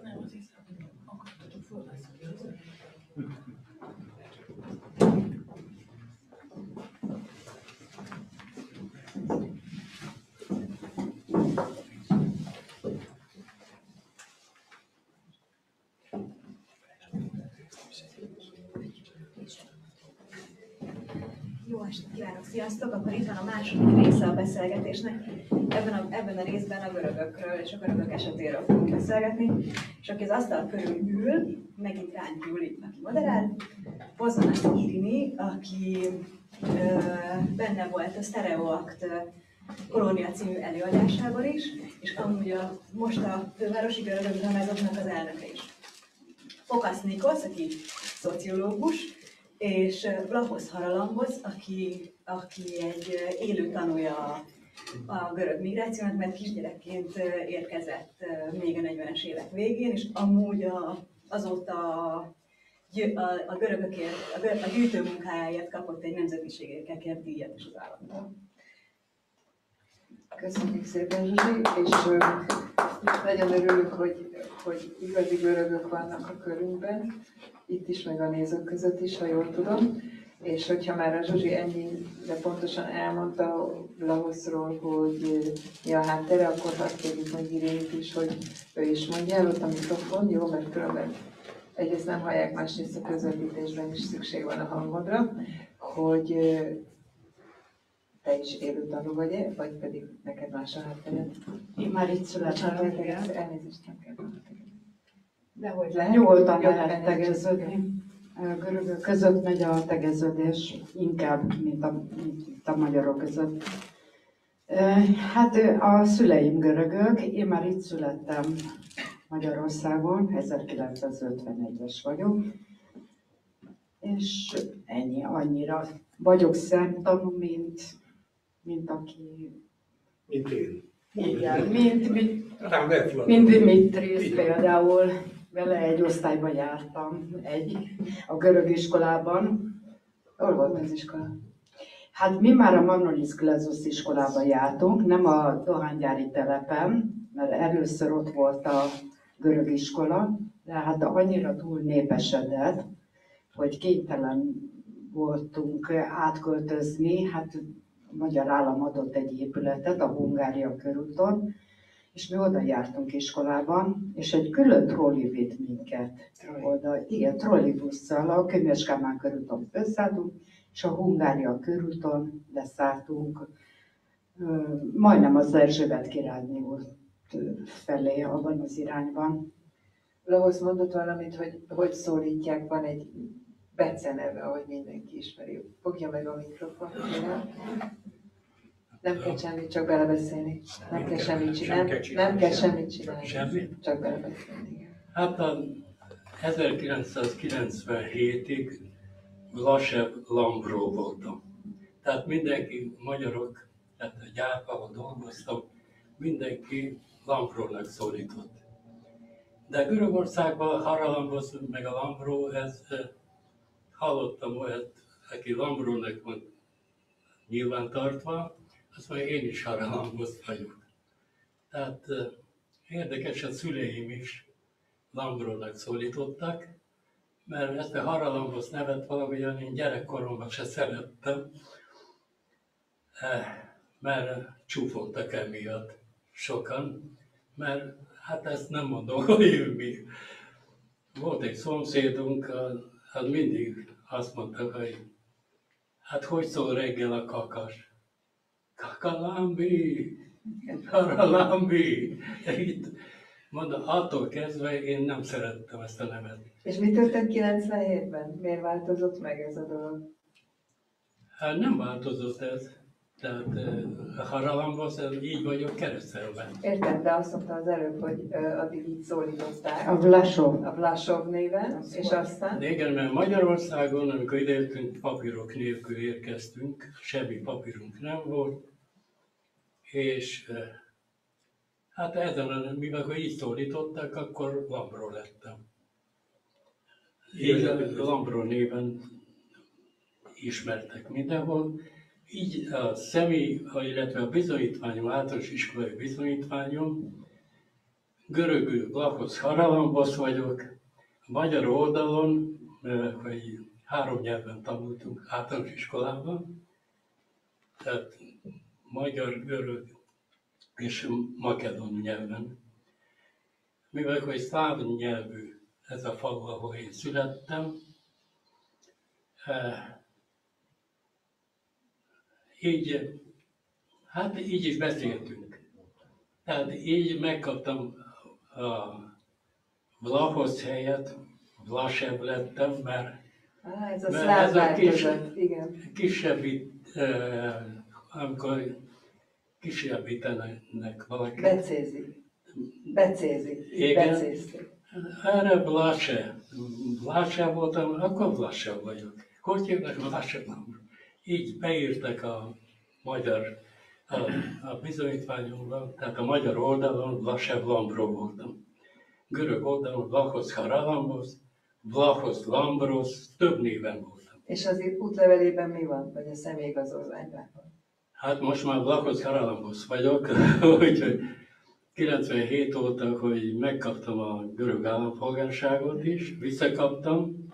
Nem, az hiszem, akartatok fölveszni. Jó estét kívánok, sziasztok! Akkor itt van a második része a beszélgetésnek. Ebben a részben a görögökről és a görögök esetéről fogunk beszélgetni. És aki az asztal körül ül, megint ránk Júli, aki moderál, Pozonász Irini, aki benne volt a Sztereoakt Kolónia című előadásában is, és amúgy most a fővárosi görögök dramázatnak az elnöke is. Fokasz Nikosz, aki szociológus, és Vlahosz Haralambosz, aki egy élő tanúja a görög migrációnak, mert kisgyerekként érkezett még a 40-es évek végén, és amúgy azóta a görögökért, a gyűjtőmunkájáért kapott egy nemzetiségekért díjat is az államtól. Köszönjük szépen, Zsuzsi, és nagyon örülünk, hogy igazi görögök vannak a körünkben, itt is, meg a nézők között is, ha jól tudom. És hogyha már a Zsuzsi ennyire pontosan elmondta Vlahoszról, hogy mi a háttere, akkor azt kérjük meg Irénit is, hogy ő is mondja el ott a mikrofon, jó? Mert különben egyrészt nem hallják, másrészt a közvetítésben is szükség van a hangodra, hogy te is élő tanú vagy-e, vagy pedig neked más a háttered? Én már itt születtem. Elnézést, nem kell. De hogy lehet? Nyugodtan lehet tegeződni. A görögök között megy a tegeződés inkább, mint a magyarok között. Hát a szüleim görögök, én már itt születtem Magyarországon, 1951-es vagyok. És ennyi, annyira vagyok szemtanú, mint aki... Mint én. Igen, mint Dimitris például. Vele egy osztályban jártam, a görög iskolában. Hol volt az iskola? Hát mi már a Manolis Klezus iskolában jártunk, nem a dohánygyári telepen, mert először ott volt a görög iskola, de hát annyira túl népesedett, hogy kénytelen voltunk átköltözni, hát a magyar állam adott egy épületet a Hungária körúton, és mi oda jártunk iskolában, és egy külön trolli vitt minket oda. Igen, trollibusszal a Könyves Kálmán körúton felszálltunk, és a Hungária körúton leszálltunk, majdnem az Erzsébet királyné út felé, abban az irányban. Vlahosz mondott valamit, hogy szólítják, van egy Bence neve, ahogy mindenki ismeri. Fogja meg a mikrofon. Nem kell semmit, csak belebeszélni. Nem kell semmit csinálni. Nem kell semmit csinálni. Semmit? Csak belebeszélni. Hát a 1997-ig Lasev Lambró voltam. Tehát mindenki, magyarok, tehát a gyárban, ahol dolgoztam, mindenki Lambrónak szólított. De Görögországban Haralambosz meg a Lambró, hallottam olyat, aki Lambrónak van nyilvántartva, azt mondja, én is Haralambosz vagyok. Tehát érdekes, a szüleim is Lambrónak szólítottak, mert ezt a Haralambosz nevet valamilyen én gyerekkoromban se szerettem, mert csúfoltak emiatt sokan, mert hát ezt nem mondom, hogy mi. Volt egy szomszédunk, az mindig azt mondta, hogy hát hogy szól reggel a kakas? Kakalambi, Haralambi. Itt mondom, attól kezdve én nem szerettem ezt a nevet. És mi történt 97-ben? Miért változott meg ez a dolog? Hát nem változott ez. Tehát Haralambosz, így vagyok keresztelve. Értem, de azt mondta az előbb, hogy addig így szólították. A Vlasov. A Vlasov néven, és aztán? De igen, mert Magyarországon, amikor idejöttünk, papírok nélkül érkeztünk, semmi papírunk nem volt, és hát ezen, mivel így szólítottak, akkor Lambró lettem. Így Lambró néven ismertek mindenhol. Így a személy, illetve a bizonyítványom, általános iskolai bizonyítványom görögül Vlachos Haralambos vagyok. A magyar oldalon, hogy 3 nyelven tanultunk általános iskolában, tehát magyar, görög és makedon nyelven. Mivel hogy szláv nyelvű ez a falu, ahol én születtem, így is beszéltünk. Tehát így megkaptam a Vlachos helyet, Vlasev lettem, mert ez a szláv változat, igen. Kisebbi, amikor kisebbítenek valaki. Becézik. Becézték. Erre Vlasev voltam, akkor Vlasev vagyok. Hogy hívnak Vlasev? Így beírtak a magyar a bizonyítványomban, tehát a magyar oldalon Vlasev Lambro voltam. Görög oldalon Vlachos Haralambos, Vlachos Lambros, több néven voltam. És az útlevelében mi van, vagy a személyigazolványban? Hát most már Vlachos Haralambos vagyok, úgyhogy 97 óta, hogy megkaptam a görög állampolgárságot is, visszakaptam.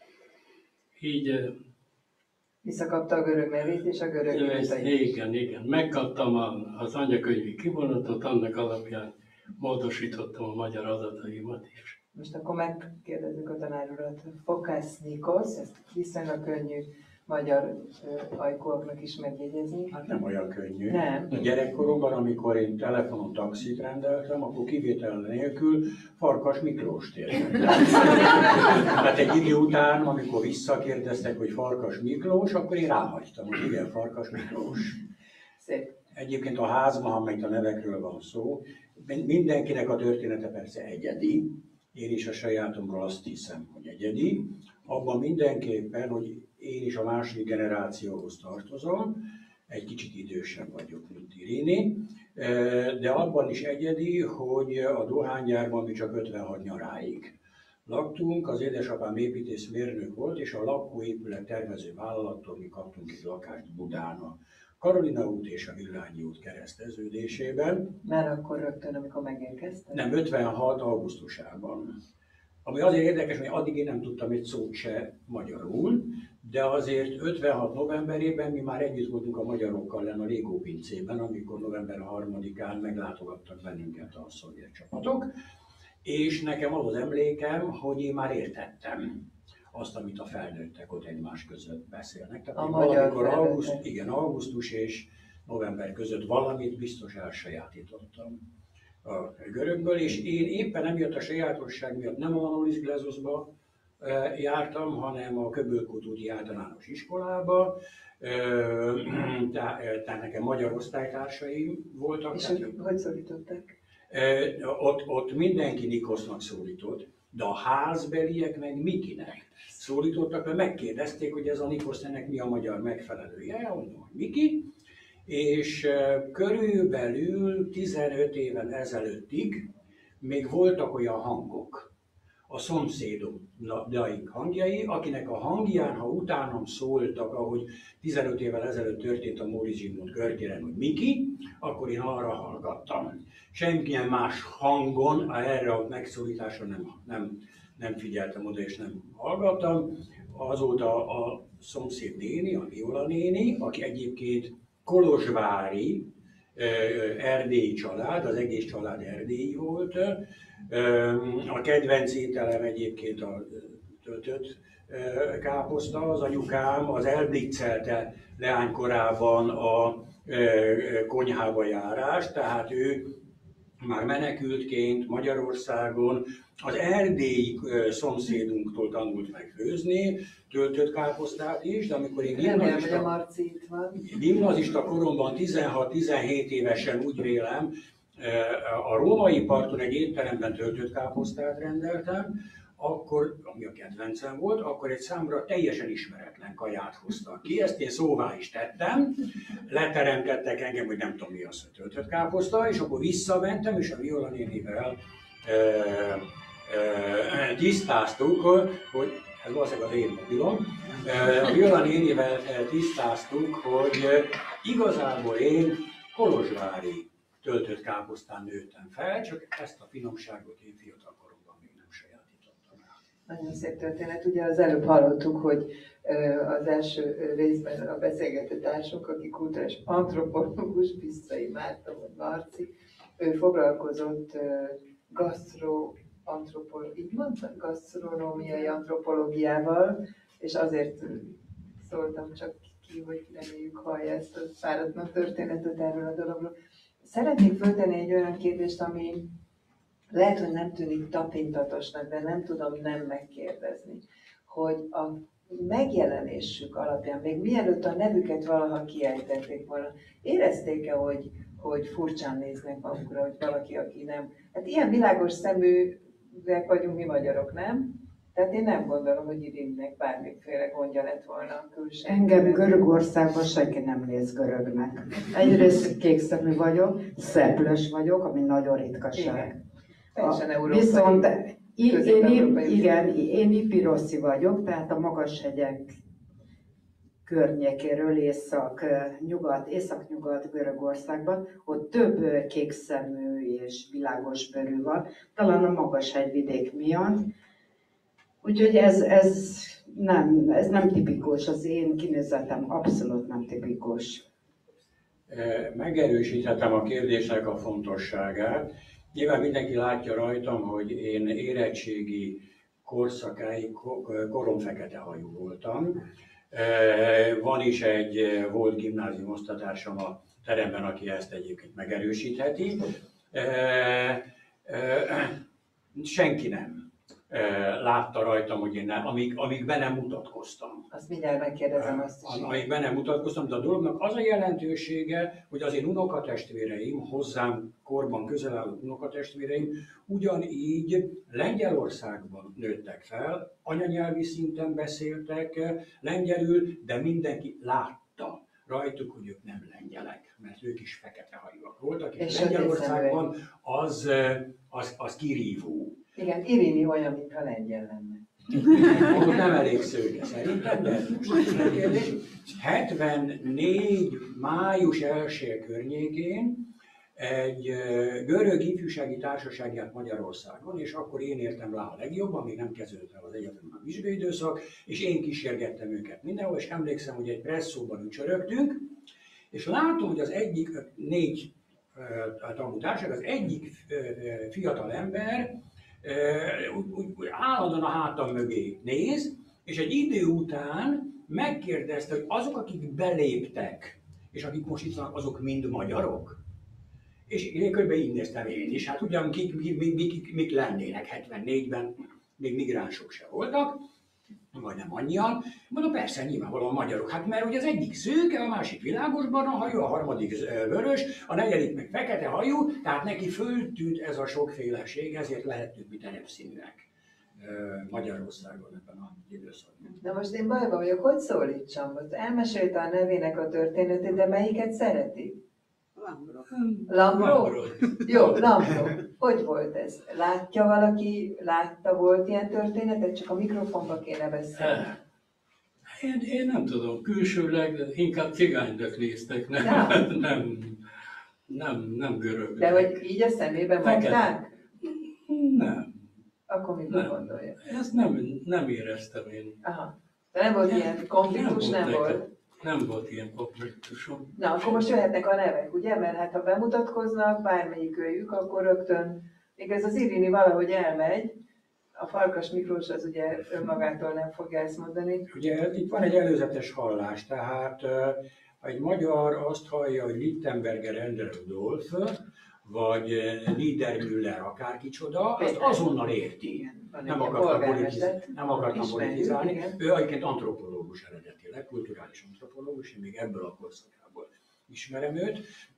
Így visszakapta a görög nevét és a görög iratait. Igen. Megkaptam az anyakönyvi kivonatot, annak alapján módosítottam a magyar adataimat is. Most akkor megkérdezzük a tanár urat, Fokász Nikosz, ezt viszonylag könnyű magyar ajkúaknak is megjegyezni. Hát nem olyan könnyű. Nem. A gyerekkoromban, amikor én telefonon taxit rendeltem, akkor kivétel nélkül Farkas Miklóst értem. Hát egy idő után, amikor visszakérdeztek, hogy Farkas Miklós, akkor én ráhagytam, hogy igen, Farkas Miklós. Szép. Egyébként a házban, ha meg a nevekről van szó, mindenkinek a története persze egyedi. Én is a sajátomról azt hiszem, hogy egyedi. Abban mindenképpen, hogy én is a második generációhoz tartozom, egy kicsit idősebb vagyok, mint Iréni, de abban is egyedi, hogy a dohánygyárban mi csak 56 nyaráig laktunk, az édesapám építészmérnök volt, és a lakóépület tervező vállalattól mi kaptunk egy lakást Budán, a Karolina út és a Villányi út kereszteződésében. Már akkor rögtön, amikor megérkeztem? Nem, 56. augusztusában. Ami azért érdekes, hogy addig én nem tudtam egy szót se magyarul, de azért 56. novemberében mi már együtt voltunk a magyarokkal lenn a Légó pincében, amikor november 3-án meglátogattak bennünket a szovjet csapatok, és nekem az emlékem, hogy én már értettem azt, amit a felnőttek ott egymás között beszélnek. Tehát valamikor augusztus és november között valamit biztos elsajátítottam a görögből, és én éppen emiatt a sajátosság miatt nem a MAKRISZ Glezosba jártam, hanem a Köbölkút úti általános iskolába, tehát nekem magyar osztálytársaim voltak. És hogy szólították? Ott mindenki Nikosznak szólított, de a házbeliek meg Mikinek szólítottak, mert megkérdezték, hogy ez a Nikosz ennek mi a magyar megfelelője, mondom, hogy Miki. És körülbelül 15 éven ezelőttig még voltak olyan hangok, a szomszédaink hangjai, akinek a hangján, ha utánam szóltak, ahogy 15 évvel ezelőtt történt a Móricz Zsigmond körtéren, hogy Miki, akkor én arra hallgattam. Semmilyen más hangon erre a megszólításra nem figyeltem oda és nem hallgattam. Azóta a szomszéd néni, a Viola néni, aki egyébként kolozsvári, erdélyi család, az egész család erdélyi volt. A kedvenc ételem egyébként a töltött káposzta, az anyukám az elbliccelte leánykorában a konyhába járást, tehát ő már menekültként Magyarországon az erdélyi szomszédunktól tanult meg főzni, töltött káposztát is, de amikor én gimnazista koromban 16-17 évesen úgy vélem, a római parton egy étteremben töltött káposztát rendeltem, akkor, ami a kedvencem volt, akkor egy számra teljesen ismeretlen kaját hoztak ki. Ezt én szóvá is tettem, leteremtettek engem, hogy nem tudom mi az, hogy töltött káposzta, és akkor visszamentem, és a Viola nénivel tisztáztuk, hogy ez valószínűleg az én mobilom, a Viola nénivel tisztáztuk, hogy igazából én kolozsvári töltött káposztán nőttem fel, csak ezt a finomságot én fiatal koromban még nem sajátítottam el. Nagyon szép történet. Ugye az előbb hallottuk, hogy az első részben a beszélgető társunk, aki kulturális antropológus, Pisztai Márta vagy Marci, ő foglalkozott gasztronómiai antropológiával, és azért szóltam csak ki, hogy reméljük hallja ezt a fáradtnak történetet erről a dologról. Szeretnék föltenni egy olyan kérdést, ami lehet, hogy nem tűnik tapintatosnak, de nem tudom nem megkérdezni, hogy a megjelenésük alapján, még mielőtt a nevüket valaha kiejtették volna, érezték-e, hogy furcsán néznek magukra, hogy valaki, aki nem... Hát ilyen világos szeműek vagyunk mi magyarok, nem? Tehát én nem gondolom, hogy Irinnek bármiféle gondja lett volna a külső. Engem Görögországban senki nem néz görögnek. Egyrészt kékszemű vagyok, szeplős vagyok, ami nagyon ritkaság. Teljesen európai. Viszont én ipiroszi vagyok, tehát a magashegyek környékéről észak-nyugat Görögországban, ott több kékszemű és világos bőrű van, talán a magashegyvidék miatt. Úgyhogy ez nem tipikus, az én kinézetem abszolút nem tipikus. Megerősíthetem a kérdésnek a fontosságát. Nyilván mindenki látja rajtam, hogy én érettségi korszakáig korom fekete hajú voltam. Van is egy volt gimnázium osztatársam a teremben, aki ezt egyébként megerősítheti. Senki nem látta rajtam, hogy én nem, amíg be nem mutatkoztam. Azt mindjárt megkérdezem azt is. Amíg be nem mutatkoztam, de a dolognak az a jelentősége, hogy az én unokatestvéreim, hozzám korban közel álló unokatestvéreim ugyanígy Lengyelországban nőttek fel, anyanyelvi szinten beszéltek lengyelül, de mindenki látta rajtuk, hogy ők nem lengyelek, mert ők is fekete hajúak voltak, és Lengyelországban az kirívó. Igen, Irini olyan, mintha lengyel lenne. Akkor nem elég szőke szerintem, de most kérdés. 74. május 1 környékén egy görög ifjúsági társaság járt Magyarországon, és akkor én értem rá a legjobban, még nem kezdődött el az egyetemen a vizsgai időszak, és én kísérgettem őket mindenhol, és emlékszem, hogy egy presszóban ücsörögtünk, és látom, hogy az egyik 4 tagú társaság, az egyik fiatal ember úgy állandóan a hátam mögé néz, és egy idő után megkérdezte, hogy azok, akik beléptek, és akik most itt vannak, azok mind magyarok? És én kb. Így néztem én is, hát ugyan mik lennének 74-ben, még migránsok se voltak, vagy nem annyian. Mondom, persze, nyilvánvalóan magyarok. Hát mert ugye az egyik szőke, a másik világosbarna hajú, a harmadik vörös, a negyedik meg fekete hajú, tehát neki föltűnt ez a sokféleség, ezért lehettünk mi terepszínűek Magyarországon ebben az időszakban. Na most én bajban vagyok, hogy szólítsam? Elmesélte a nevének a történetét, de melyiket szereti? Lambró? Jó, Lambró. Hogy volt ez? Látja valaki, volt ilyen történetet? Csak a mikrofonba kéne beszélni. Én nem tudom, külsőleg inkább cigánydök néztek, nem görög. De hogy így a szemébe mondták? Nem. Akkor mit gondolja? Ezt nem éreztem én. Aha. De nem volt ilyen konfliktus, nem volt? Nem volt ilyen konfliktusom. Na, akkor most jöhetnek a nevek, ugye? Mert hát ha bemutatkoznak bármelyik őjük, akkor rögtön, még ez az Irini valahogy elmegy, a Farkas Miklós az ugye önmagától nem fogja ezt mondani. Ugye itt van egy előzetes hallás, tehát ha egy magyar azt hallja, hogy Littenberger Endre Rudolf, vagy Niedermüller akárkicsoda, azt azonnal érti. Nem akartam politizálni. Ő egyébként antropológus eredetileg, kulturális antropológus, én még ebből a korszakából ismerem őt.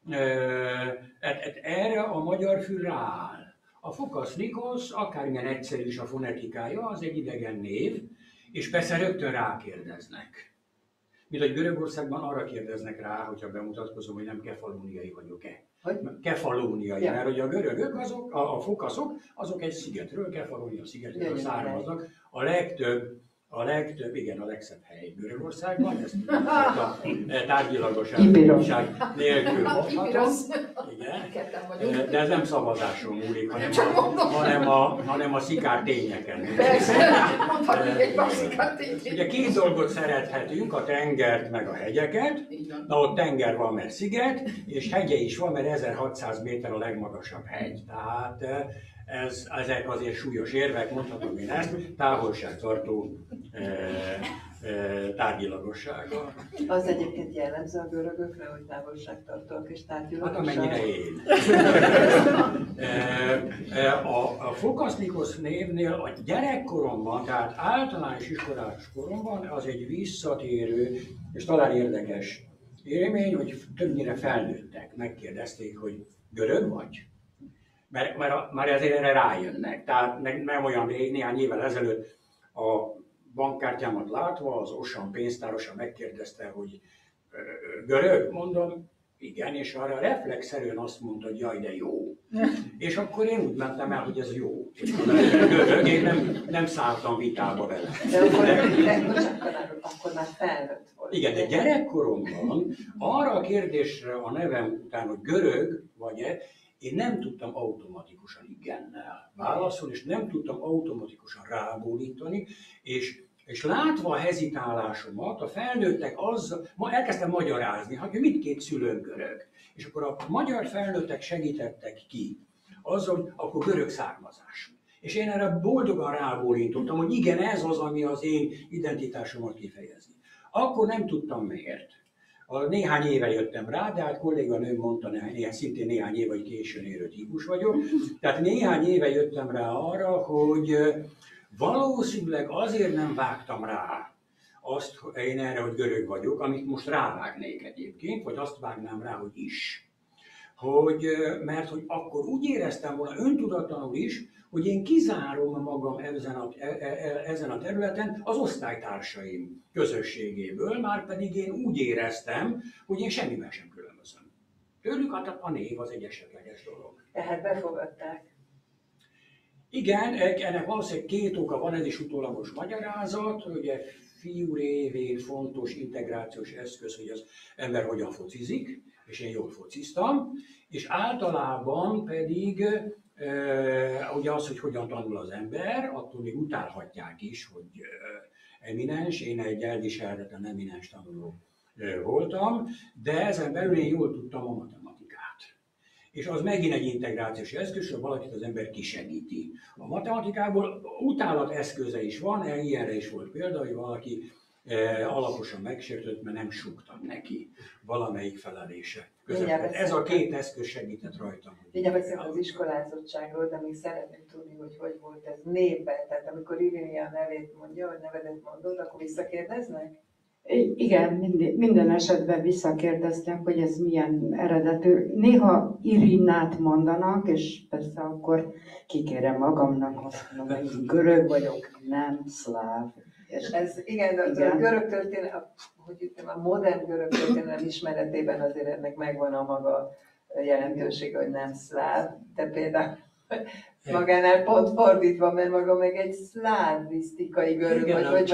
Erre a magyar fül rááll. A Fokasz Nikosz, akármilyen egyszerű is a fonetikája, az egy idegen név, és persze rögtön rákérdeznek. Mint hogy Görögországban arra kérdeznek rá, hogyha bemutatkozom, hogy nem kefalóniai vagyok-e. Kefalóniai, mert hogy a görögök, a fokaszok, azok egy szigetről, Kefalónia szigetről származnak. A A legtöbb, igen, a legszebb hely Görögországban, ezt a tárgyilagos Kipiros. elfogadtság nélkül mondhatom. Ketten Igen. vagyunk. De ez nem szavazáson múlik, hanem a szikár tényeken. Persze, mondhatjuk egy pár szikártényt. Ugye két dolgot szerethetünk, a tengert meg a hegyeket. Így van. Na ott tenger van, mert sziget, és hegye is van, mert 1600 méter a legmagasabb hegy. Tehát ezek azért súlyos érvek, mondhatom én ezt, távolságtartó tárgyilagossága. Az egyébként jellemző a görögökre, hogy távolságtartóak és tárgyilagosság. Hát amennyire én. A Fokaszlikosz névnél a gyerekkoromban, tehát általános iskolás koromban az egy visszatérő és talán érdekes élmény, hogy többnyire felnőttek, megkérdezték, hogy görög vagy? Mert már ezért erre rájönnek. Tehát nem olyan néhány évvel ezelőtt a bankkártyámat látva az Osan pénztárosa megkérdezte, hogy görög? Mondom, igen, és arra reflexzerűen azt mondta, hogy jaj, de jó. És akkor én úgy mentem el, hogy ez jó. Görög, én nem szálltam vitába vele. De akkor már felnőtt volt. Igen, de gyerekkoromban arra a kérdésre a nevem után, hogy görög vagy-e, én nem tudtam automatikusan igennel válaszolni, és nem tudtam automatikusan rábólítani, és látva a hezitálásomat, a felnőttek elkezdtem magyarázni, hogy mit két szülőm görög. És akkor a magyar felnőttek segítettek ki azzal, hogy akkor görög származású. És én erre boldogan rábólintottam, hogy igen, ez az, ami az én identitásomat kifejezi. Akkor nem tudtam miért. Néhány éve jöttem rá, de hát kolléganőm mondta, szintén néhány éve, hogy későn érő típus vagyok. Tehát néhány éve jöttem rá arra, hogy valószínűleg azért nem vágtam rá azt én erre, hogy görög vagyok, amit most rávágnék egyébként, vagy azt vágnám rá, hogy is. Mert hogy akkor úgy éreztem volna öntudatlanul is, hogy én kizárom magam ezen a területen az osztálytársaim közösségéből, már pedig én úgy éreztem, hogy én semmivel sem különbözöm. Tőlük a név az egy esetleges dolog. Tehát befogadták. Igen, ennek valószínűleg két oka van, ez is utólagos magyarázat, ugye fiú révén fontos integrációs eszköz, hogy az ember hogyan focizik, és én jól fociztam, és általában pedig ugye az, hogy hogyan tanul az ember, attól még utálhatják is, hogy eminens, én egy elviselhetetlen eminens tanuló voltam, de ezen belül én jól tudtam a matematikát. És az megint egy integrációs eszköz, hogy valakit az ember kisegíti. A matematikából utálat eszköze is van, ilyenre is volt példa, hogy valaki alaposan megsértött, mert nem súgtam neki valamelyik felelése között. Ez a két eszköz segített rajtam. Mindjárt beszélünk az iskolázottságról, de még szeretném tudni, hogy volt ez névben. Tehát amikor Irini a nevét mondja, vagy nevedet mondod, akkor visszakérdeznek? Igen, minden esetben visszakérdeztem, hogy ez milyen eredetű. Néha Irinát mondanak, és persze akkor kikérem magamnak, azt mondom, hogy görög vagyok, nem szláv. És ez igen, a görög történelem, a modern görög történelem ismeretében azért ennek megvan a maga jelentősége, hogy nem szláv, de például magánál pont fordítva, mert maga meg egy szlávisztikai görög, igen, vagy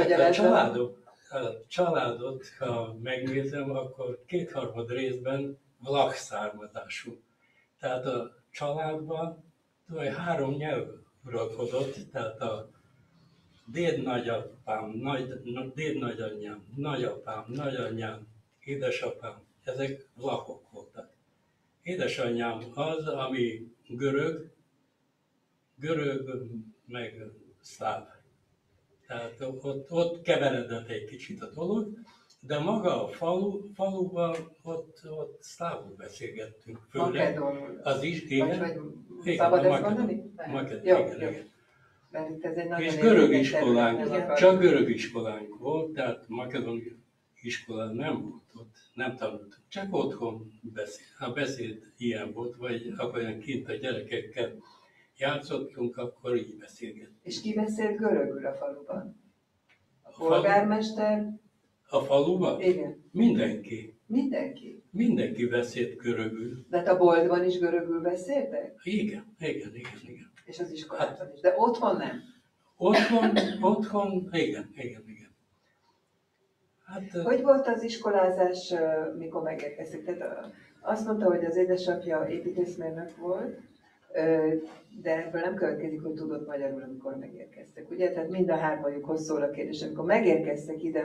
a családot, ha megnézem, akkor kétharmad részben vlach származású. Tehát a családban 3 nyelv uralkodott, tehát a dédnagyapám, dédnagyanyám, nagyapám, nagyanyám, édesapám, ezek vlachok voltak. Édesanyám az, ami görög meg szláv. Tehát ott keveredett egy kicsit a dolog, de maga a faluban ott szlávul beszélgettünk. Makedonul. Az is, igen. Vagy szabad ezt mondani? Igen. Mert ez egy És görög iskolánk, csak görög iskolánk volt, tehát makedon iskolán nem volt ott, nem tanultunk. Csak otthon a beszéd ilyen volt, vagy akkor kint a gyerekekkel játszottunk, akkor így beszélgettünk. És ki beszélt görögül a faluban? A polgármester? A faluban? Igen. Mindenki. Mindenki? Mindenki beszélt görögül. De a boltban is görögül beszéltek? Igen. És az iskolában is. De otthon nem? Otthon, igen. Hát, Hogy volt az iskolázás, mikor megérkeztek? Tehát azt mondta, hogy az édesapja építészmérnök volt, de ebből nem következik, hogy tudott magyarul, amikor megérkeztek. Ugye? Tehát mind a hármajukhoz szól a kérdés. Amikor megérkeztek ide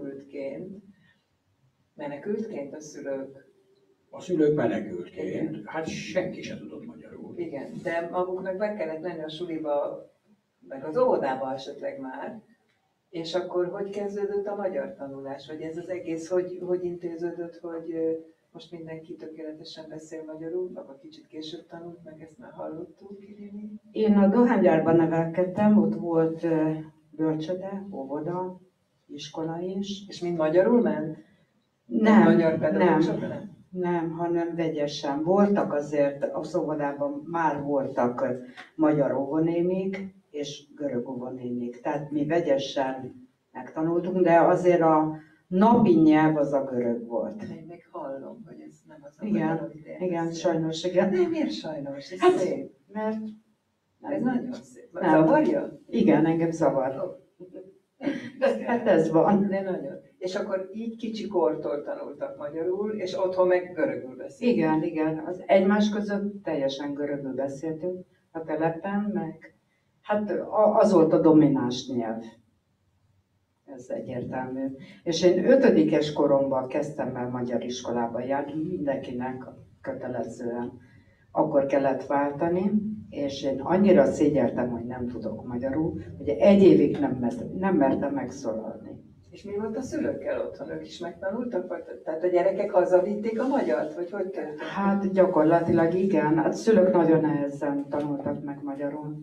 menekültként a szülők. A szülők menekültként, hát senki sem tudott magyarul. Igen, de maguknak be kellett menni a suliba, meg az óvodába esetleg már. És akkor hogy kezdődött a magyar tanulás? Vagy ez az egész hogy intéződött, hogy most mindenki tökéletesen beszél magyarul, apa kicsit később tanult, meg ezt már hallottuk, Irini? Én a dohánygyárban nevelkedtem, ott volt bölcsöde, óvoda, iskola is. És mind magyarul ment? Nem, Magyar pedagógusok, nem? Nem, hanem vegyesen. Voltak azért, az óvodában már voltak magyar óvonémik és görög óvonémik. Tehát mi vegyesen megtanultunk, de azért a napi nyelv az a görög volt. Én még hallom, hogy ez nem az a Igen, magyar, amit én igen, beszélek. sajnos, igen. De miért sajnos? Ez Hát, szép. mert Ez nagyon szép. Nem. Zavarja? igen, engem zavar. Hát ez van. De nagyon. És akkor így kicsi kortól tanultak magyarul, és otthon meg görögül beszéltek. Igen. Az egymás között teljesen görögül beszéltünk a telepen, meg hát az volt a domináns nyelv. Ez egyértelmű. És én 5. koromban kezdtem el magyar iskolába járni, mindenkinek kötelezően. Akkor kellett váltani, és én annyira szégyeltem, hogy nem tudok magyarul, hogy 1 évig nem mertem megszólalni. És mi volt a szülőkkel otthon? Ők is megtanultak? Tehát a gyerekek hazavitték a magyart? Vagy hogy történt? Hát gyakorlatilag igen, hát szülők nagyon nehezen tanultak meg magyarul.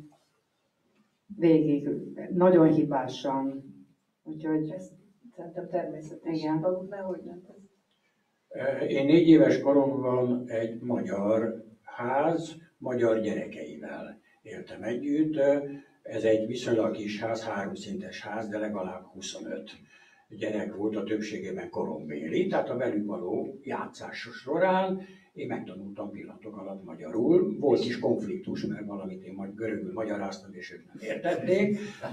Végig, nagyon hibásan. Úgyhogy Ez szerintem természetes. Igen. Maguknál hogy ment ez? Én 4 éves koromban egy magyar ház, magyar gyerekeivel éltem együtt. Ez egy viszonylag kis ház, 3 szintes ház, de legalább 25 gyerek volt, a többségében korombéli, tehát a velük való játszás során én megtanultam pillanatok alatt magyarul. Volt is konfliktus, mert valamit én görögül magyaráztam, és ők nem értették.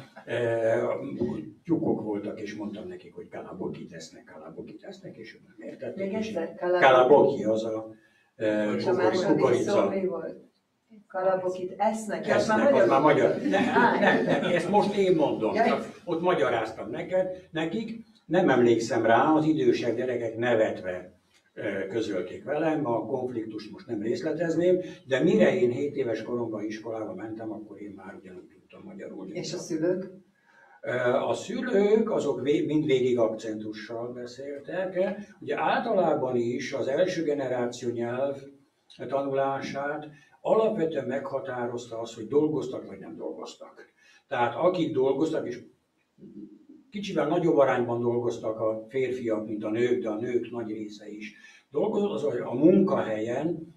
Tyúkok voltak, és mondtam nekik, hogy kalaboki tesznek, és ők nem értették. Még egyszer? Kalaboki az a És a második szó kukorica. mi volt? Kalabokit esznek? Esznek, az már magyar. Nem, ezt most én mondom, Jaj. csak ott magyaráztam nekik. Nem emlékszem rá, az idősebb gyerekek nevetve közölték velem, a konfliktust most nem részletezném, de mire én 7 éves koromban iskolába mentem, akkor én már ugyanúgy tudtam magyarul. És a szülők? A szülők azok mindvégig akcentussal beszéltek. Ugye általában is az első generáció nyelv tanulását alapvetően meghatározta az, hogy dolgoztak vagy nem dolgoztak. Tehát akik dolgoztak, és kicsivel nagyobb arányban dolgoztak a férfiak, mint a nők, de a nők nagy része is dolgozott, az, hogy a munkahelyen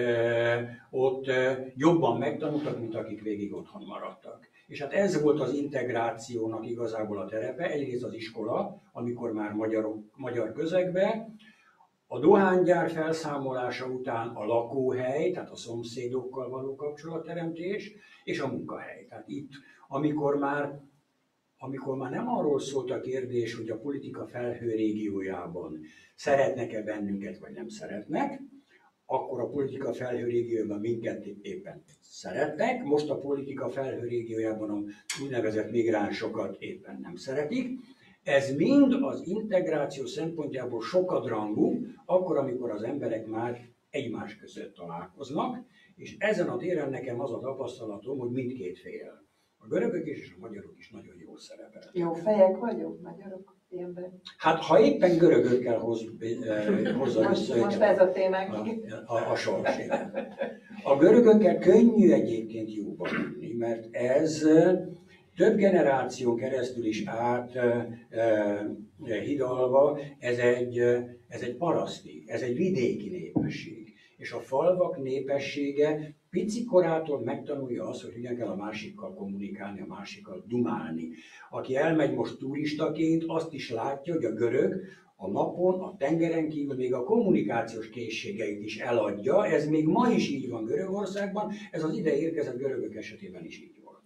ott jobban megtanultak, mint akik végig otthon maradtak. És hát ez volt az integrációnak igazából a terepe, egyrészt az iskola, amikor már magyar közegben, a dohánygyár felszámolása után a lakóhely, tehát a szomszédokkal való kapcsolatteremtés, és a munkahely. Tehát itt, amikor már nem arról szólt a kérdés, hogy a politika felhő régiójában szeretnek-e bennünket, vagy nem szeretnek, akkor a politika felhő régiójában minket éppen szeretnek, most a politika felhő régiójában a úgynevezett migránsokat éppen nem szeretik. Ez mind az integráció szempontjából sokadrangú, akkor, amikor az emberek már egymás között találkoznak, és ezen a téren nekem az a tapasztalatom, hogy mindkét fél, a görögök is és a magyarok is nagyon jól szerepelnek. Jó fejek vagyunk, magyarok, ilyenben. Hát ha éppen görögökkel hozza Most ez a témánk. a sors. A görögökkel könnyű egyébként jóba lenni, mert ez több generáción keresztül is hidalva, ez egy paraszti, ez egy vidéki népesség. És a falvak népessége picikorától megtanulja azt, hogy hogyan kell a másikkal kommunikálni, a másikkal dumálni. Aki elmegy most turistaként, azt is látja, hogy a görög a napon, a tengeren kívül még a kommunikációs készségeit is eladja. Ez még ma is így van Görögországban, ez az ide érkezett görögök esetében is így volt.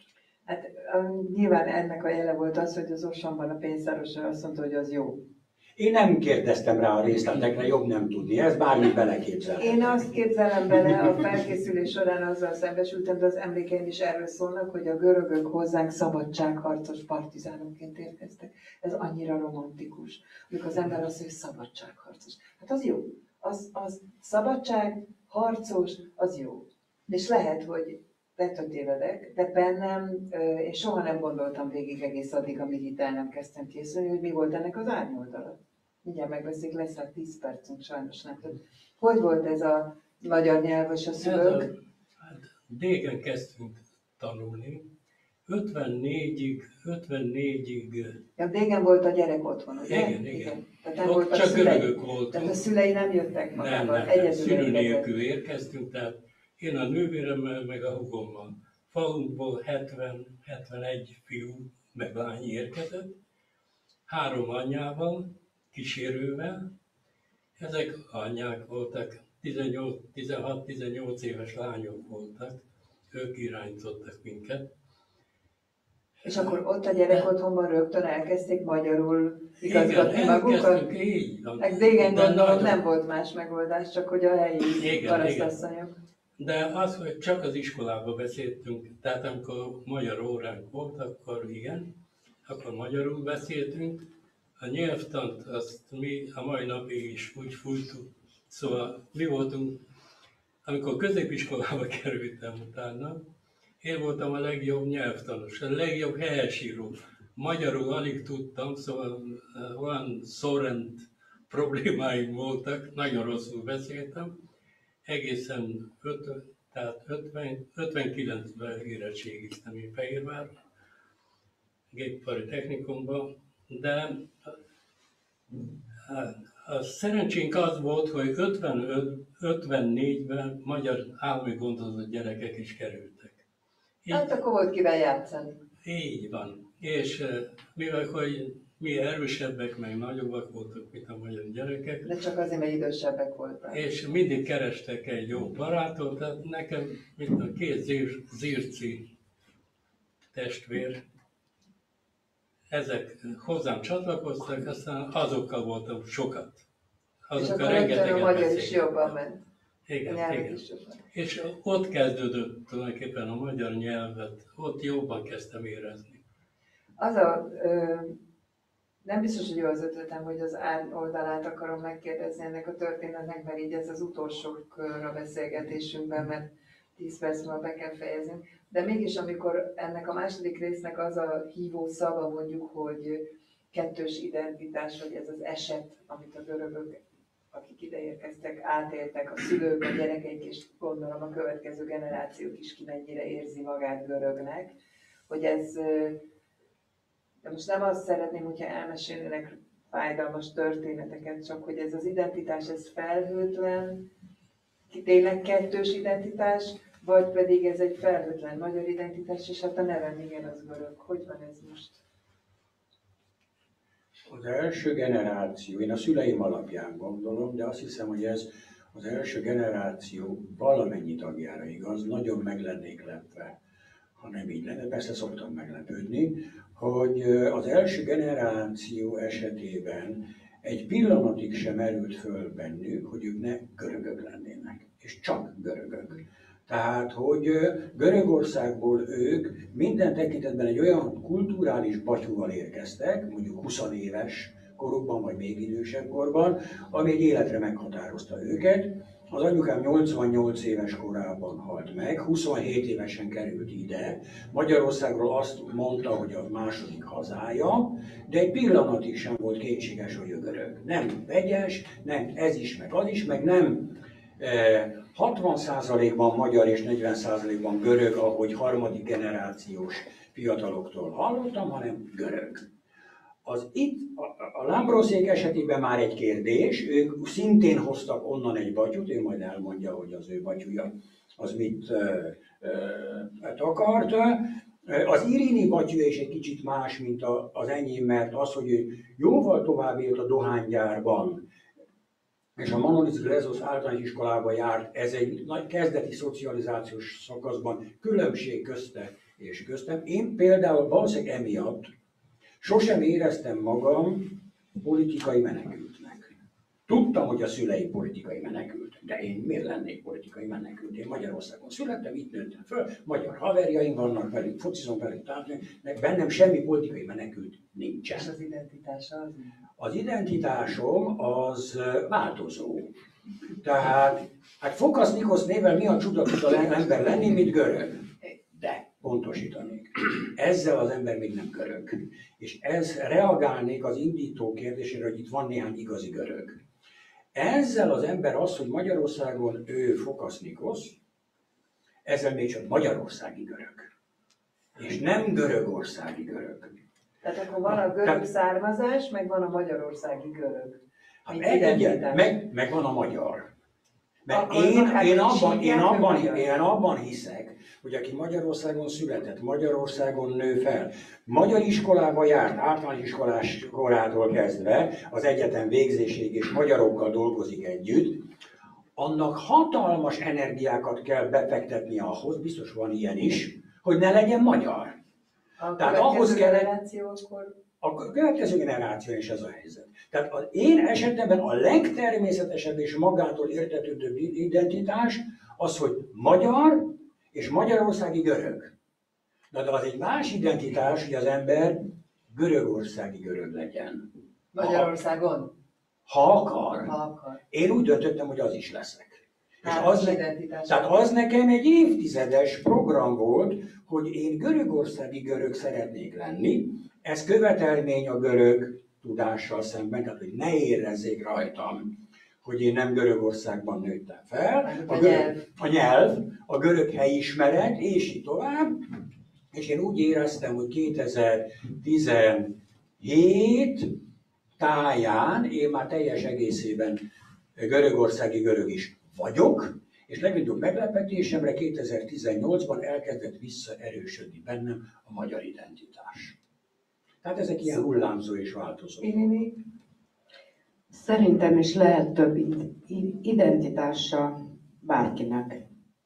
Hát nyilván ennek a jele volt az, hogy az Osamban a pénztárosra azt mondta, hogy az jó. Én nem kérdeztem rá a részletekre, jobb nem tudni, ez bármi beleképzelhető. Én azt képzelem bele, a felkészülés során azzal szembesültem, de az emlékeim is erről szólnak, hogy a görögök hozzánk szabadságharcos partizánokként érkeztek. Ez annyira romantikus, amikor az ember azt mondja, hogy szabadságharcos. Hát az jó. Az szabadság, harcos, az jó. És lehet, hogy tévedek, de bennem, én soha nem gondoltam végig egész addig, amíg itt el nem kezdtem készülni, hogy mi volt ennek az árnyoldala. Mindjárt megbeszéljük, lesz már 10 percünk, sajnos nem tud. Hogy volt ez a magyar nyelv és a szülők? Hát dégen kezdtünk tanulni. 54-ig. Ja, dégen volt a gyerek otthon, ugye? Igen. Tehát nem Ott volt csak szülei. görögök voltunk. Tehát a szülei nem jöttek magával, egyedül szülő érkezett. nélkül érkeztünk, tehát én a nővéremmel, meg a hugommal. Falunkból 70-71 fiú, meg lány érkezett, 3 anyjával, kísérővel. Ezek anyák voltak, 16-18 éves lányok voltak, ők irányítottak minket. És akkor ott a gyerek otthonban rögtön elkezdték magyarul igazgatni magukat? Elkezdtünk, így van. Meg dégen De gondolom nagyon- nem volt más megoldás, csak hogy a helyi parasztasszonyok. De az, hogy csak az iskolában beszéltünk, tehát amikor magyar óránk volt, akkor igen, akkor magyarul beszéltünk. A nyelvtant azt mi a mai napig is úgy fújtuk. Szóval mi voltunk, amikor középiskolába kerültem utána, én voltam a legjobb nyelvtanos, a legjobb helyesíró. Magyarul alig tudtam, szóval olyan szorrend problémáim voltak, nagyon rosszul beszéltem. Egészen 59-ben érettségiztem én Fehérváron, gépipari technikumban, de a szerencsénk az volt, hogy 54-ben magyar állami gondozott gyerekek is kerültek. Hát akkor volt kivel játszani. Így van. És mivel hogy mi erősebbek, meg nagyobbak voltunk, mint a magyar gyerekek, De csak azért, mert idősebbek voltak. és mindig kerestek egy jó barátot, tehát nekem, mint a 2 zirci testvér, ezek hozzám csatlakoztak, aztán azokkal voltam sokat. És akkor rögtön a magyar is jobban ment. A Igen. nyelv is jobban. És ott kezdődött tulajdonképpen a magyar nyelvet, ott jobban kezdtem érezni. Nem biztos, hogy jó az ötletem, hogy az oldalát akarom megkérdezni ennek a történetnek, mert így ez az utolsó kör a beszélgetésünkben, mert 10 perc múlva be kell fejeznünk. De mégis, amikor ennek a második résznek az a hívó szava mondjuk, hogy kettős identitás, vagy ez az eset, amit a görögök, akik ide érkeztek, átéltek, a szülők, a gyerekeik, és gondolom a következő generációk is ki mennyire érzi magát görögnek, hogy ez... De most nem azt szeretném, hogyha elmesélnének fájdalmas történeteket, csak hogy ez az identitás, ez felhőtlen, tényleg kettős identitás, vagy pedig ez egy felhőtlen magyar identitás, és hát a nevem igen, az görög. Hogy van ez most? Az első generáció, én a szüleim alapján gondolom, de azt hiszem, hogy ez az első generáció valamennyi tagjára igaz, nagyon meg lennék lepve, ha nem így lenne. Persze szoktam meglepődni, hogy az első generáció esetében egy pillanatig sem merült föl bennük, hogy ők ne görögök lennének, és csak görögök. Tehát, hogy Görögországból ők minden tekintetben egy olyan kulturális batyúval érkeztek, mondjuk 20 éves korukban, vagy még idősebb korban, ami egy életre meghatározta őket. Az anyukám 88 éves korában halt meg, 27 évesen került ide. Magyarországról azt mondta, hogy a második hazája, de egy pillanatig sem volt kétséges, hogy ő görög. Nem vegyes, nem ez is, meg az is, meg nem 60%-ban magyar és 40%-ban görög, ahogy harmadik generációs fiataloktól hallottam, hanem görög. A Lambroszék esetében már egy kérdés, ők szintén hoztak onnan egy batyút, ő majd elmondja, hogy az ő batyúja az mit akart. Az Irini batyúja is egy kicsit más, mint az enyém, mert az, hogy ő jóval tovább élt a dohánygyárban, és a MAKRISZ általános iskolába járt, ez egy nagy kezdeti szocializációs szakaszban különbség közte és köztem. Én például valószínűleg emiatt sosem éreztem magam politikai menekültnek. Tudtam, hogy a szülei politikai menekültek, de én miért lennék politikai menekült? Én Magyarországon születtem, itt nőttem föl, magyar haverjaim vannak velük, focizom velük, de bennem semmi politikai menekült nincsen. És az identitása az? Az identitásom az változó. Tehát, hát Fokasz Nikosz néven mi a csuda tud az ember lenni, mint görög? De, pontosítanék. Ezzel az ember még nem görög. És ez reagálnék az indító kérdésére, hogy itt van néhány igazi görög. Ezzel az ember az, hogy Magyarországon ő Fokasz Nikosz, ezzel még csak magyarországi görög. És nem görögországi görög. Tehát akkor van a görög származás, meg van a magyarországi görög. Hát igen, meg van a magyar. Mert én abban hiszek, hogy aki Magyarországon született, Magyarországon nő fel, magyar iskolába járt, általános iskolás korától kezdve, az egyetem végzéséig és magyarokkal dolgozik együtt, annak hatalmas energiákat kell befektetni ahhoz, biztos van ilyen is, hogy ne legyen magyar. Tehát ahhoz kell... A következő generáció is ez a helyzet. Tehát az én esetemben a legtermészetesebb és magától értetődőbb identitás az, hogy magyar és magyarországi görög. Na de az egy más identitás, hogy az ember görögországi görög legyen. Magyarországon? Ha akar. Ha akar. Én úgy döntöttem, hogy az is leszek. Tehát az az nekem egy évtizedes program volt, hogy én görögországi görög szeretnék lenni. Ez követelmény a görög tudással szemben, tehát hogy ne érezzék rajtam, hogy én nem Görögországban nőttem fel. A nyelv, a görög helyismeret, és így tovább. És én úgy éreztem, hogy 2017 táján én már teljes egészében görögországi görög is vagyok, és legnagyobb meglepetésemre 2018-ban elkezdett visszaerősödni bennem a magyar identitás. Tehát ezek ilyen hullámzó és változó. Szerintem is lehet több identitása bárkinek.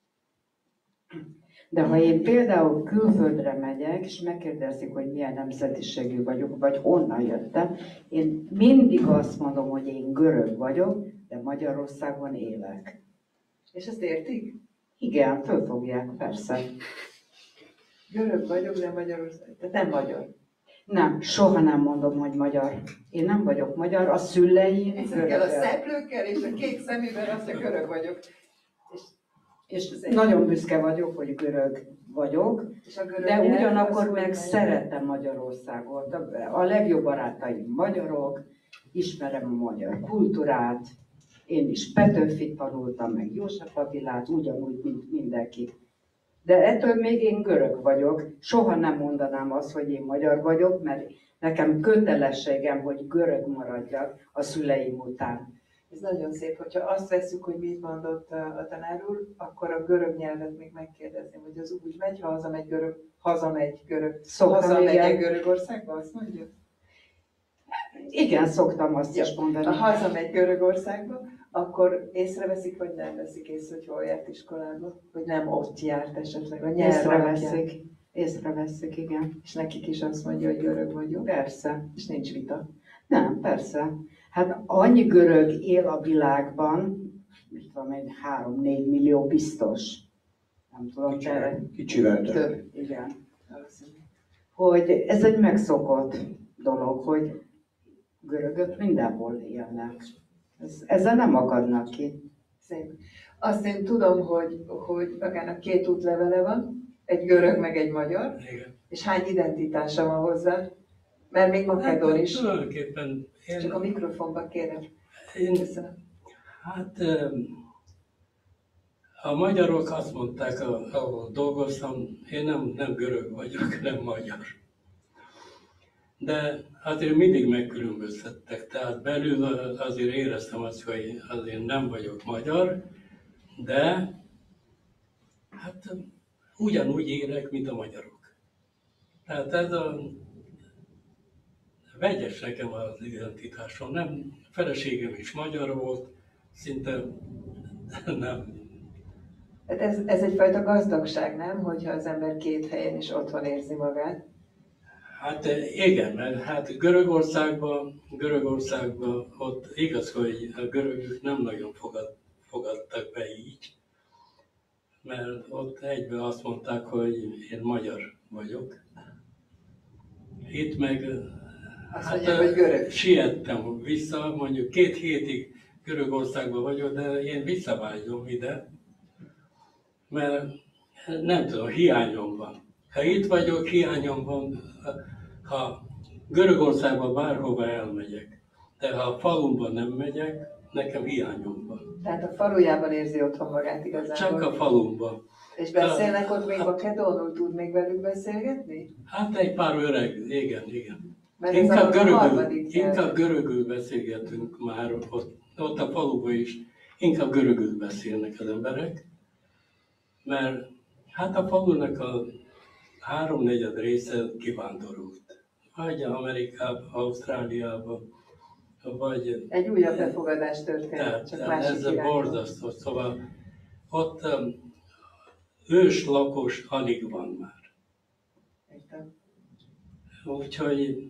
De ha én például külföldre megyek, és megkérdezik, hogy milyen nemzetiségű vagyok, vagy honnan jöttem, én mindig azt mondom, hogy én görög vagyok, de Magyarországon élek. És ezt értik? Igen, fölfogják, persze. Görög vagyok, de Magyarország. Tehát nem magyar. Nem, soha nem mondom, hogy magyar. Én nem vagyok magyar, a szüleim Ezekkel a szeplőkkel és a kék szeművel azt, hogy görög vagyok. És nagyon büszke vagyok, hogy görög vagyok, de ugyanakkor meg szeretem Magyarországot. A legjobb barátaim magyarok, ismerem a magyar kultúrát, én is Petőfit tanultam, meg József Attilát, ugyanúgy, mint mindenki. De ettől még én görög vagyok. Soha nem mondanám azt, hogy én magyar vagyok, mert nekem kötelességem, hogy görög maradjak a szüleim után. Ez nagyon szép, hogyha azt veszük, hogy mit mondott a tanár úr, akkor a görög nyelvet még megkérdezném, hogy az úgy megy, ha hazamegy Görögországba, azt mondjuk? Igen, szoktam azt is mondani. Ha hazamegy Görögországba, akkor észreveszik, vagy nem veszik észre, hogy hol járt iskolába? Hogy nem ott járt esetleg a nyelv Észreveszik, igen. És nekik is azt mondja, hogy görög vagyok? Persze. És nincs vita? Nem, persze. Hát annyi görög él a világban, mit tudom én, 3-4 millió biztos. Nem tudom, Kicsivel több. Igen. Hogy ez egy megszokott dolog, hogy görögök mindenhol élnek. Ezzel nem akadnak ki. Szép. Azt én tudom, hogy magának 2 útlevele van, egy görög meg egy magyar. Igen. És hány identitása van hozzá? Mert még makedon is. Tulajdonképpen Csak a mikrofonba kérem. Hát a magyarok azt mondták, ahol dolgoztam, én nem görög vagyok, nem magyar. De azért mindig megkülönböztettek, tehát belül azért éreztem azt, hogy azért nem vagyok magyar, de hát ugyanúgy élek, mint a magyarok. Tehát ez a vegyes nekem az identitásom. Nem, a feleségem is magyar volt, szinte nem. Hát ez egyfajta gazdagság, nem? Hogyha az ember két helyen is otthon érzi magát. Hát igen, mert hát Görögországban ott igaz, hogy a görögök nem nagyon fogadtak be így, mert ott egyben azt mondták, hogy én magyar vagyok. Itt meg Azt mondják, hogy görög. siettem vissza, mondjuk 2 hétig Görögországban vagyok, de én visszavágyom ide, mert nem tudom, hiányom van. Ha itt vagyok, hiányom van, ha Görögországban bárhova elmegyek, de ha a falumban nem megyek, nekem hiányom van. Tehát a falujában érzi otthon magát igazából. Csak a falumban. És beszélnek ott még makedónul, tud még velük beszélgetni? Hát egy pár öreg, igen. Mert ez a harmadik nyelv. Inkább görögül beszélgetünk már, ott a faluban is inkább görögül beszélnek az emberek, mert hát a falunak a 3/4 része kivándorult. Vagy Amerikába, Ausztráliába, vagy... Egy újabb befogadás történt, csak másik ez a irányba. borzasztó, szóval ott ős lakos alig van már. Értem. Úgyhogy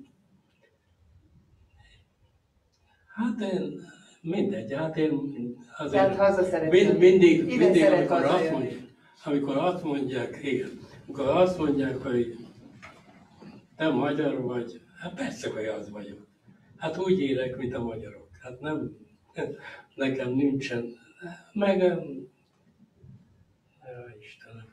hát én mindegy, hát én Tehát azért haza szeretném. mindig szeret amikor azt mondják, hogy te magyar vagy, hát persze, hogy az vagyok. Hát úgy élek, mint a magyarok. Hát nem, nekem nincsen, meg Istenem.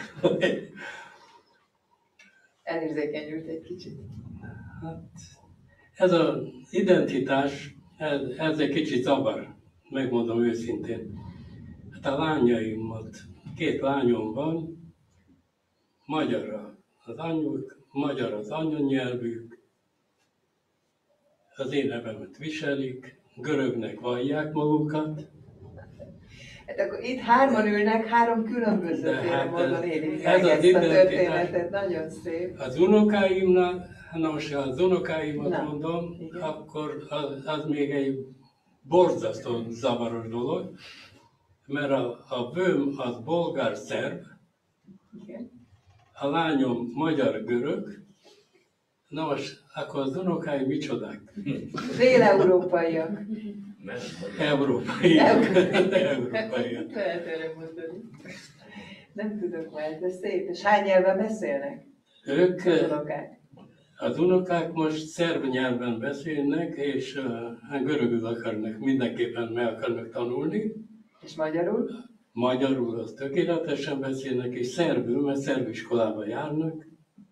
Elérzékenyült egy kicsit. Hát, ez az identitás, ez egy kicsit zavar, megmondom őszintén. Hát a lányaimat, 2 lányom van, magyar az anyjuk, magyar az anyanyelvük, az én nevemet viselik, görögnek vallják magukat. Hát akkor itt 3-an ülnek, 3 különbözőféle módon élik ez meg az ezt a identitás. történetet. Nagyon szép. Az unokáimnál, most ha az unokáimat Na, mondom, igen. akkor az még egy borzasztó zavaros dolog, mert a bőm az bolgár-szerb, Igen. a lányom magyar-görög, na most akkor az unokáim micsodák? Dél-európaiak. Európaiak. Lehet erre mondani. Nem tudok már, de szép. És hány nyelven beszélnek Ők, az unokák? az unokák most szerb nyelven beszélnek, és görögül akarnak, mindenképpen meg akarnak tanulni. És magyarul? Magyarul az tökéletesen beszélnek, és szerbül, mert szerb iskolába járnak.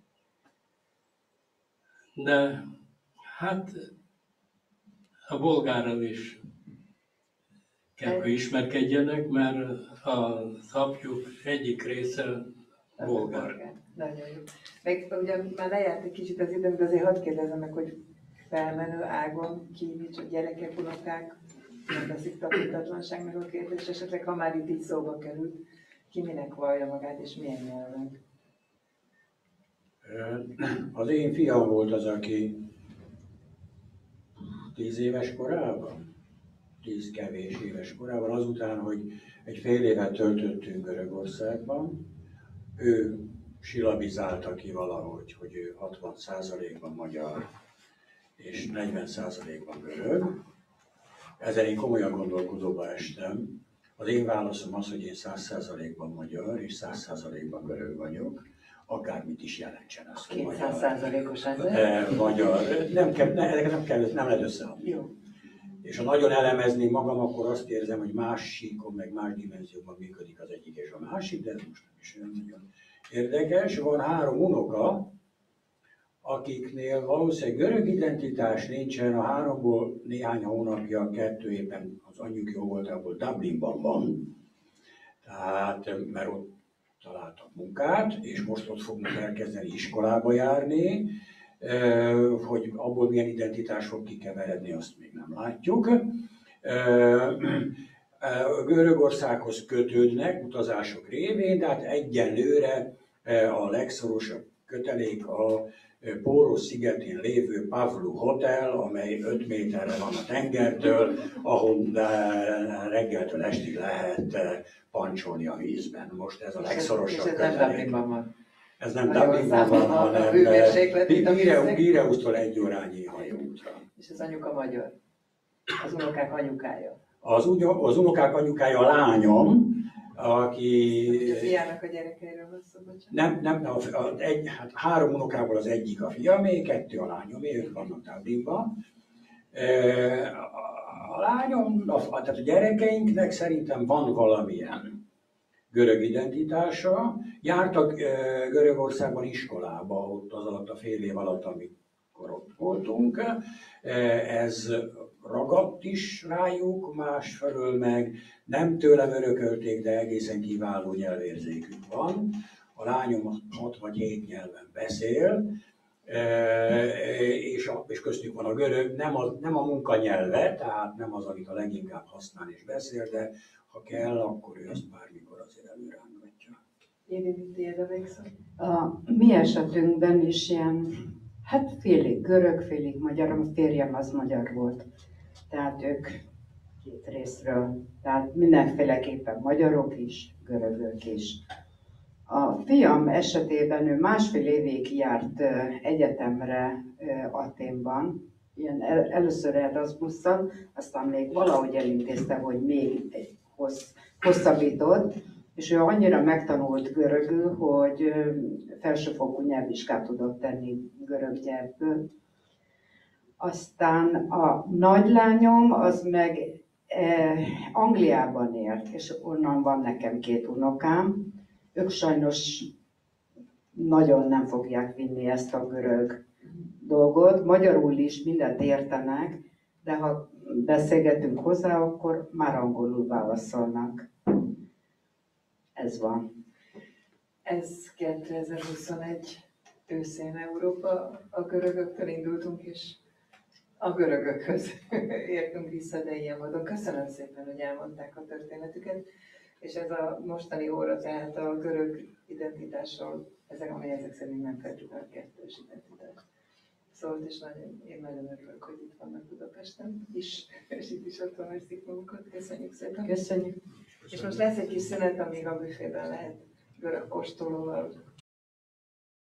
De hát a bolgárral is kell, hogy ismerkedjenek, mert az apjuk egyik része bolgár. Nagyon jó. Meg ugye már lejárt egy kicsit az időm, de azért hadd kérdezem meg, hogy felmenő ágon kívül, hogy gyerekek, unokák, nem veszik tapintatlanságnak a kérdés, esetleg ha már itt így szóba került, ki minek vallja magát és milyen nyelven? Az én fiam volt az, aki 10 éves korában, 10 kevés éves korában, azután, hogy egy fél évet töltöttünk Görögországban, ő silabizálta ki valahogy, hogy ő 60%-ban magyar és 40%-ban görög. Ezen én komolyan gondolkodóba estem. Az én válaszom az, hogy én 100%-ban magyar és 100%-ban görög vagyok. Akármit is jelentsen az, hogy 200%-os magyar. Nem lehet összeadni. Jó. És ha nagyon elemezni magam, akkor azt érzem, hogy más síkon, meg más dimenzióban működik az egyik és a másik, de ez most nem is olyan nagyon érdekes. Van 3 unoka, akiknél valószínűleg görög identitás nincsen, a 3-ból néhány hónapja, 2 éppen az anyjuk jó voltából Dublinban van, tehát mert ott találtak munkát, és most ott fognak elkezdeni iskolába járni, hogy abból milyen identitás fog kikeveredni, azt még nem látjuk. Görögországhoz kötődnek utazások révén, de hát egyenlőre a legszorosabb kötelék a Póros szigetén lévő Pavlu Hotel, amely 5 méterre van a tengertől, ahol reggeltől estig lehet pancsolni a vízben. Most ez a legszorosabb kötelék. Ez nem Dublinban van, hanem Pireusztól 1 órányi hajóútra. És az anyuka magyar. Az unokák anyukája. Az unokák anyukája a lányom, aki... A fiának a gyerekeiről van szó, bocsánat. Nem, hát 3 unokából az egyik a fiamé, 2 a lányomé, ők vannak Dublinban. A lányom, tehát a gyerekeinknek szerintem van valamilyen görög identitása. Jártak Görögországban iskolába, ott az alatt a fél év alatt, amikor ott voltunk. Ez ragadt is rájuk, másfelől meg nem tőlem örökölték, de egészen kiváló nyelvérzékük van. A lányom 6 vagy 7 nyelven beszél, és köztük van a görög, nem a munkanyelve, tehát nem az, amit a leginkább használ és beszél, de ha kell, akkor ő azt bármikor azért előrángatja. A mi esetünkben is ilyen, hát félig görög, félig magyar, a férjem az magyar volt. Tehát ők 2 részről, tehát mindenféleképpen magyarok is, görögök is. A fiam esetében ő 1,5 évig járt egyetemre Athénban, ilyen először Erasmusszal, aztán még valahogy elintézte, hogy még hosszabbított, és ő annyira megtanult görögül, hogy felsőfokú nyelvvizsgát tudott tenni görög nyelvből. Aztán a nagylányom az meg Angliában élt, és onnan van nekem 2 unokám. Ők sajnos nagyon nem fogják vinni ezt a görög dolgot. Magyarul is mindent értenek, de ha beszélgetünk hozzá, akkor már angolul válaszolnak. Ez van. Ez 2021 őszén Európa, a görögöktől indultunk, és a görögökhöz értünk vissza, de ilyen módon. Köszönöm szépen, hogy elmondták a történetüket, és ez a mostani óra, tehát a görög identitásról, ezek szerint nem feltétlenül 2-es identitás szólt, és én nagyon örülök, hogy itt vannak Budapesten is, és itt is otthon veszik magukat. Köszönjük szépen! Köszönjük! És most lesz egy kis szünet, amíg a büfében lehet görög kóstolóval